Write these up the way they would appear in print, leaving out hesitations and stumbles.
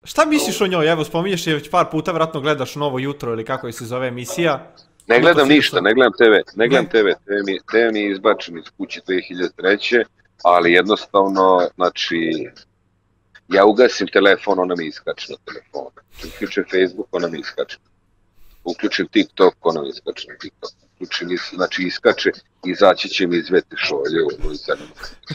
Šta misliš o njoj? Evo, spominješ je već par puta, vratno gledaš Novo jutro ili kako je se zove emisija. Ne gledam ništa, ne gledam TV, TV mi je izbačen iz kuće 2003. Ali jednostavno, znači, ja ugasim telefon, ona mi iskače na telefonu. Uključim Facebook, ona mi iskače. Uključim TikTok, ona mi iskače na TikTok. Uključim, znači, iskače, izaći će mi iz vete šolje u moj zadnji.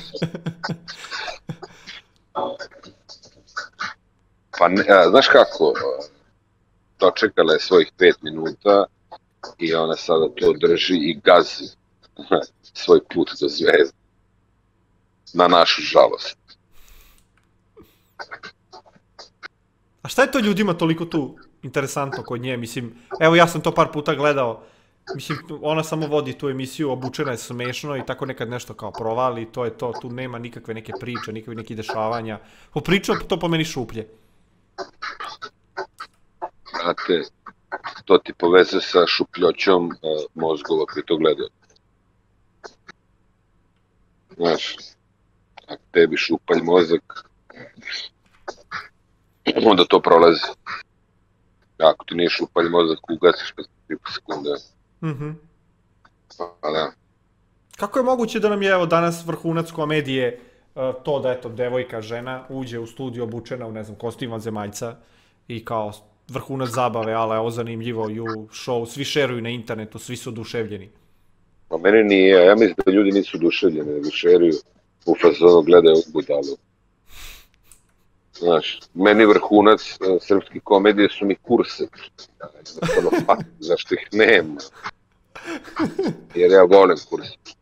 Pa, znaš kako, dočekala je svojih 5 minuta i ona sada to drži i gazi svoj put do zvezde. Na našu žalost. A šta je to ljudima toliko tu interesantno kod nje? Mislim, evo ja sam to par puta gledao. Mislim, ona samo vodi tu emisiju, obučena je smešno i tako nekad nešto kao provali, to je to, tu nema nikakve neke priče, nikakve neke dešavanja. Popričao to po meni šuplje. Znate, to ti poveze sa šupljoćom mozgova koji to gledaju. Znaš, ako tebi šupalj mozak, onda to prolazi. Ako ti nije šupalj mozak, ugasiš pa 3 sekunde. Pa da. Kako je moguće da nam je evo danas vrhunac komedije to da eto devojka, žena, uđe u studio obučena u ne znam kostim vanzemaljca i kao vrhunac zabave, ali ovo zanimljivo, show, svi šeruju na internetu, svi su oduševljeni. Pa meni nije, ja mislim da ljudi nisu oduševljeni, nego šeruju u fazonu gledaju budalu. Znaš, meni vrhunac srpske komedije su mi kurse. Zašto ih nema? Jer ja volim kurse.